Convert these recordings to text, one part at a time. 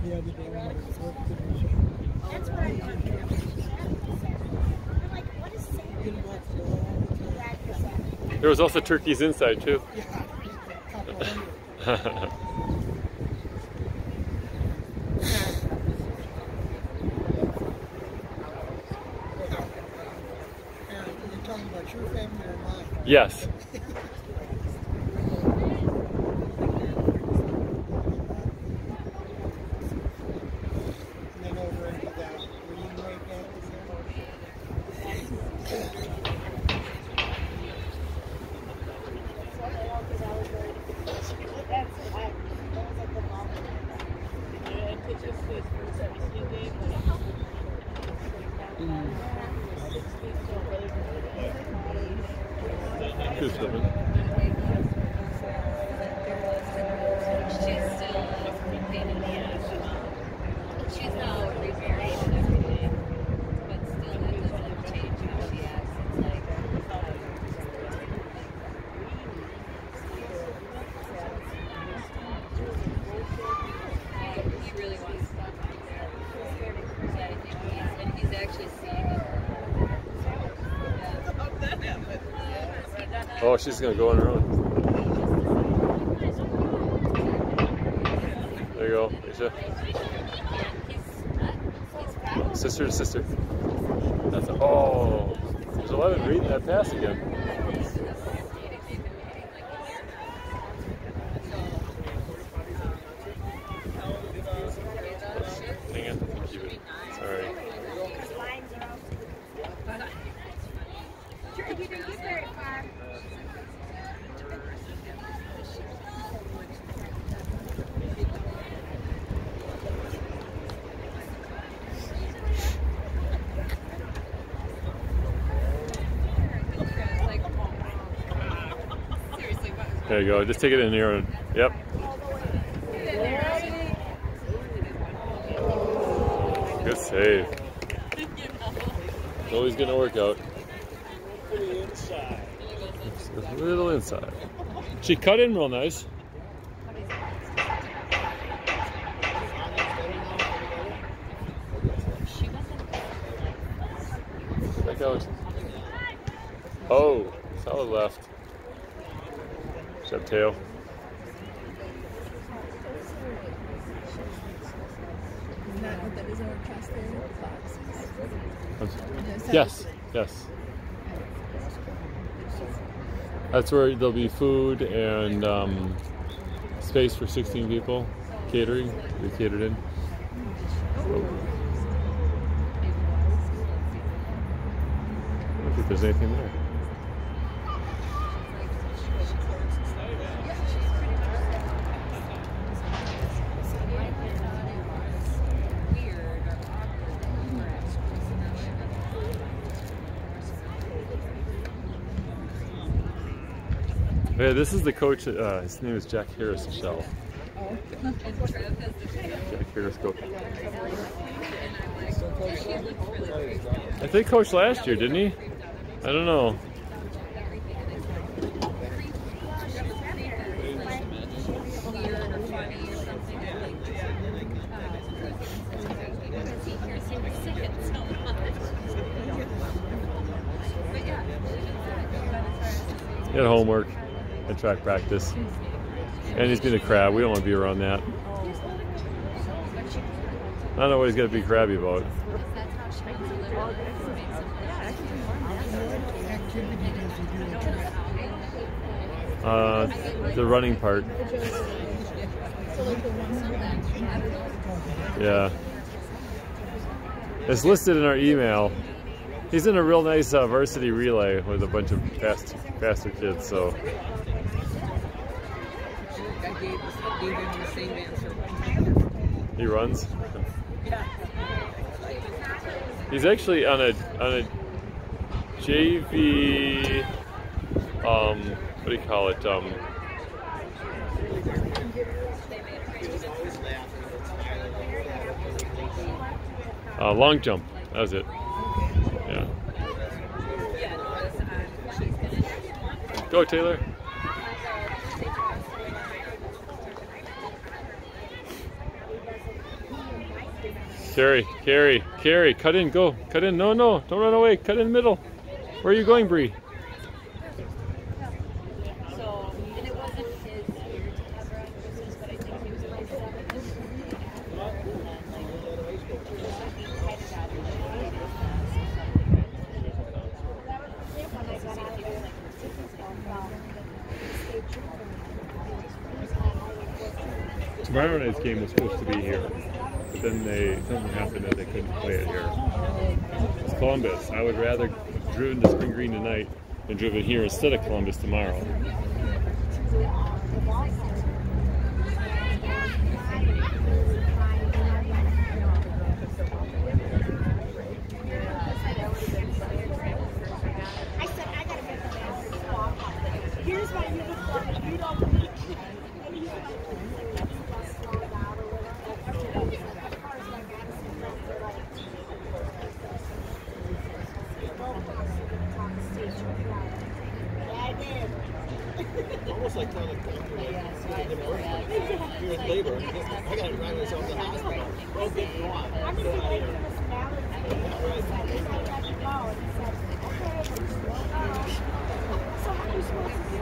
the other day when I was working the machine. That's right. I'm like, what is Sam? There was also turkeys inside too. Yeah, a couple hundred. You're talking about your family or mine? Yes. And then over into that green lake area. Good swimming. She's still a pain in the ass. She's now remarried and everything, but still it doesn't change how she acts. It's like, he really wants to stop there. Yeah, I think he's actually seeing it. Oh, she's gonna go on her own. There you go, Aisha. Sister to sister. That's oh, there's 11 reading that pass again. Hang on, keep it. Sorry. There you go. Just take it in here. Yep. Good save. Always getting a workout. A little inside. She cut in real nice. Back out. Oh, solid left. Shove tail. Yes, yes. That's where there'll be food and space for 16 people. Catering, we catered in. I don't think there's anything there. Yeah, this is the coach. His name is Jack Harris Shell. Jack Harris coach. I think coached last year, didn't he? I don't know. He had homework and track practice. And he's being a crab. We don't want to be around that. I don't know what he's going to be crabby about. The running part. Yeah. It's listed in our email. He's in a real nice varsity relay with a bunch of faster kids, so. He runs. He's actually on a JV. What do you call it? Long jump. That was it. Yeah. Go, Taylor. Carrie, cut in, go. Cut in, no, don't run away. Cut in the middle. Where are you going, Bree? So, and it wasn't his year to have her on Christmas, but I think he was like 7. And then, like, he kind of got her Tomorrow night's game was supposed to be here, but then something happened that they couldn't play it here. It's Columbus. I would rather have driven to Spring Green tonight than driven here instead of Columbus tomorrow. Almost like telling you're in labor. I got to drive myself to the hospital. Oh, good, go on. I'm just waiting for some allergies. So how are you supposed to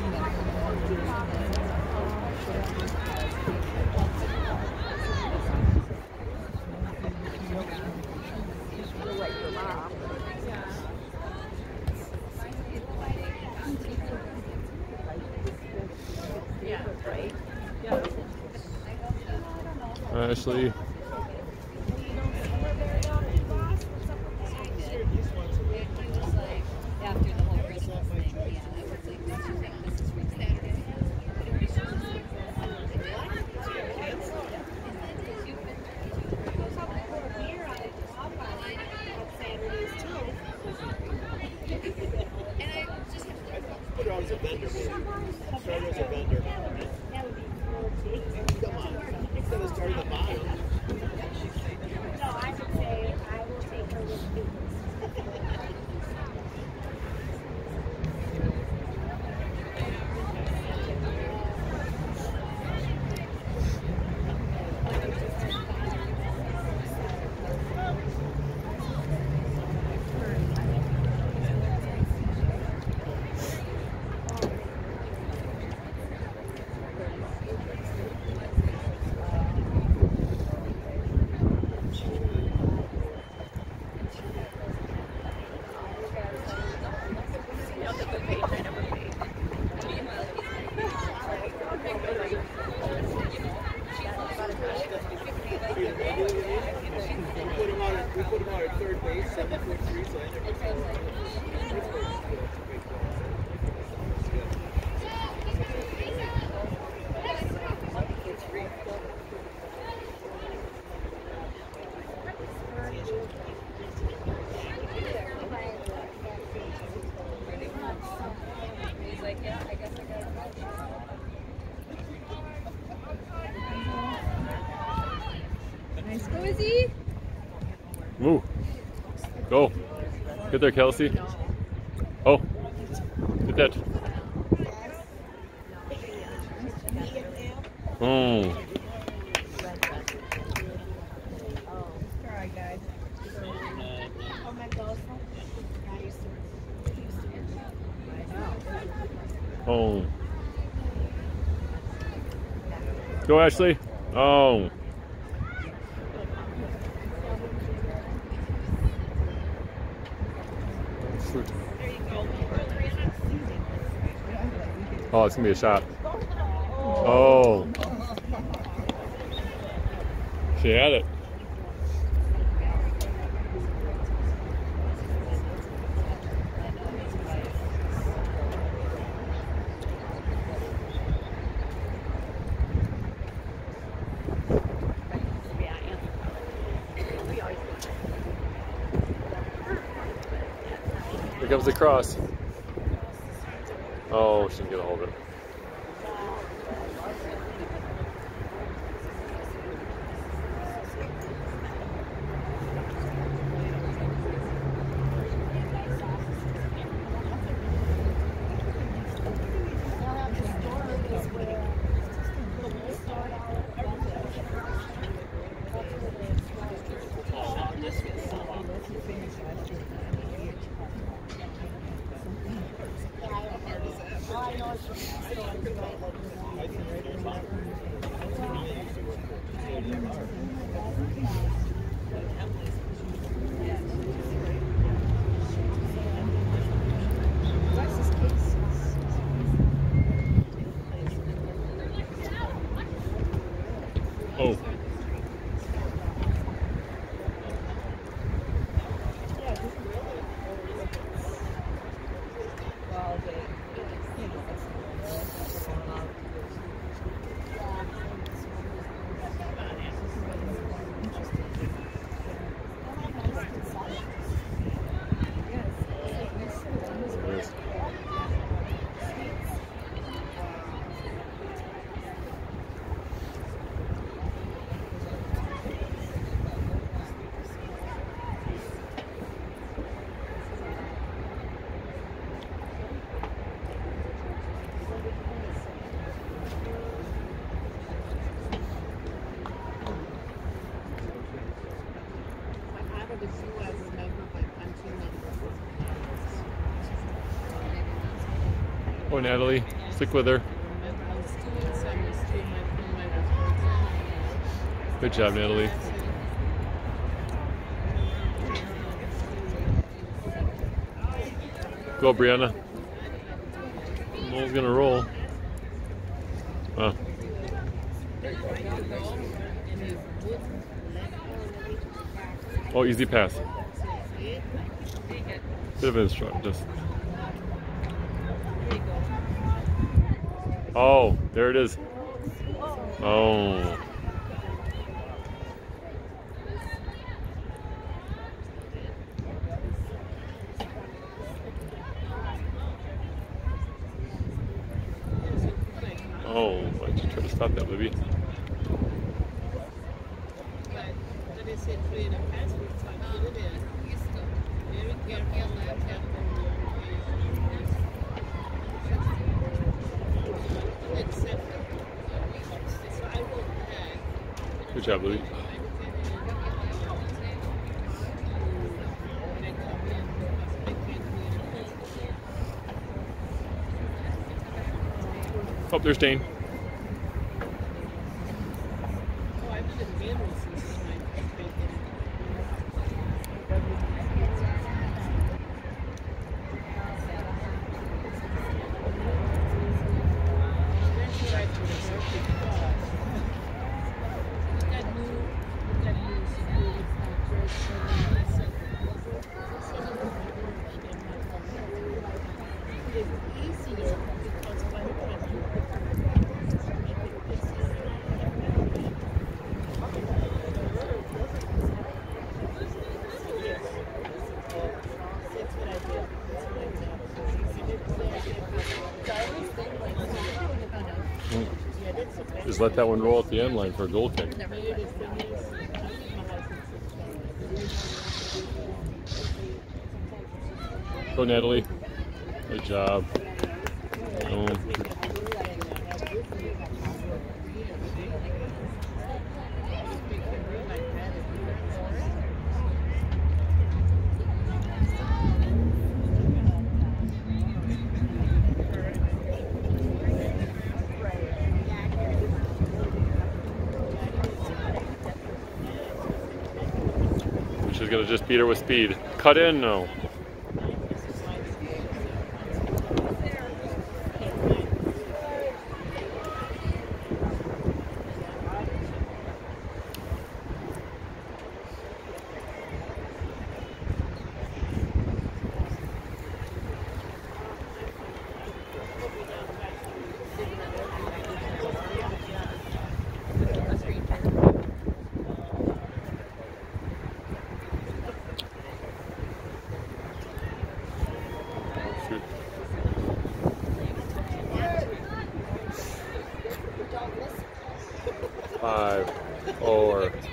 Ashley. He was like, after the whole Christmas thing, yeah, I was like, don't you think this is Saturday? And I just put her on as a vendor, maybe. Start her as a vendor. Come on. Instead of starting at the bottom. No, I would say I will take her with me. We put him on at third base, 7'3", so I never he's like, yeah, I guess I got it. Nice go, Izzy. Move. Go. Get there, Kelsey. Oh. Get that. Oh. Alright, guys. Oh my God. Oh. Go, Ashley. Oh. Oh, it's gonna be a shot. Oh. She had it. Here comes the cross. Oh, she didn't get a hold of it. Oh. Oh, Natalie, stick with her. Good job, Natalie. Go, Brianna. Noel's gonna roll. Oh, easy pass. Bit of instruct, just. Oh, there it is. Oh. Oh, why'd you try to stop that, Libby? Good job, Libby. Oh, there's Dane. Just let that one roll at the end line for a goal kick. Go, Natalie. Good job. Oh. She's gonna just beat her with speed. Cut in, no. Five, 4,